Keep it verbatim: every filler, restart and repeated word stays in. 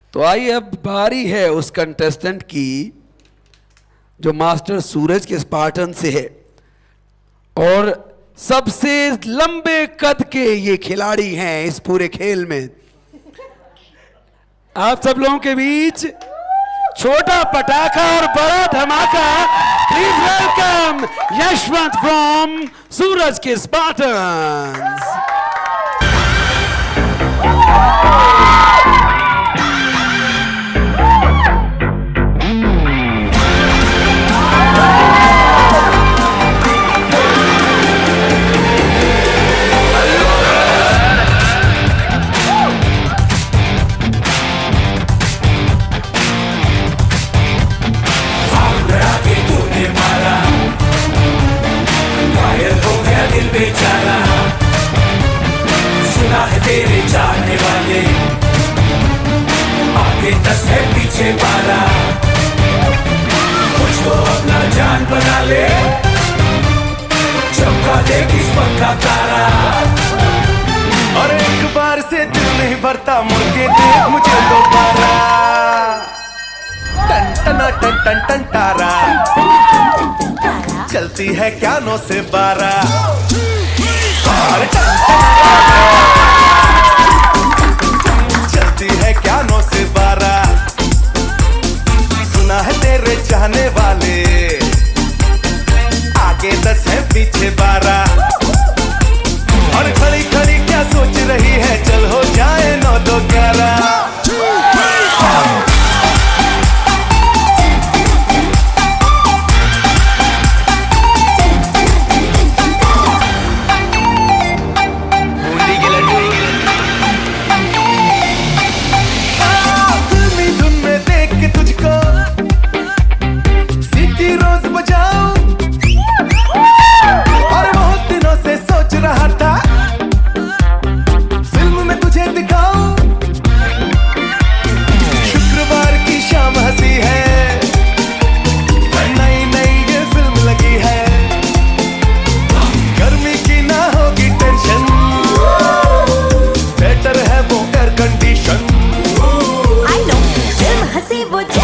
तो आइए अब बारी है उस कंटेस्टेंट की जो मास्टर सूरज के स्पार्टन से है और सबसे लंबे कद के ये खिलाड़ी हैं इस पूरे खेल में। आप सब लोगों के बीच छोटा पटाखा और बड़ा धमाका, please welcome Yashwant from Suraj के स्पार्टन्स। बेचारा सुना है तेरे चाहने वाले, आगे दस है पीछे बारह, मुझको अपना जान बना ले, चमका दे किस्मत का तारा। और एक बार से दिल नहीं भरता, मुड़ के देख मुझे दोबारा। टन टना टन टन टन तारा चलती है क्या नौ से बारह। चलती है क्या नौ से बारह, सुना है तेरे चाहने वाले, आगे दस है पीछे बारह। और खड़ी खड़ी क्या सोच रही है, चल हो जाए नौ दो ग्यारह। I know, फिल्म हंसी वो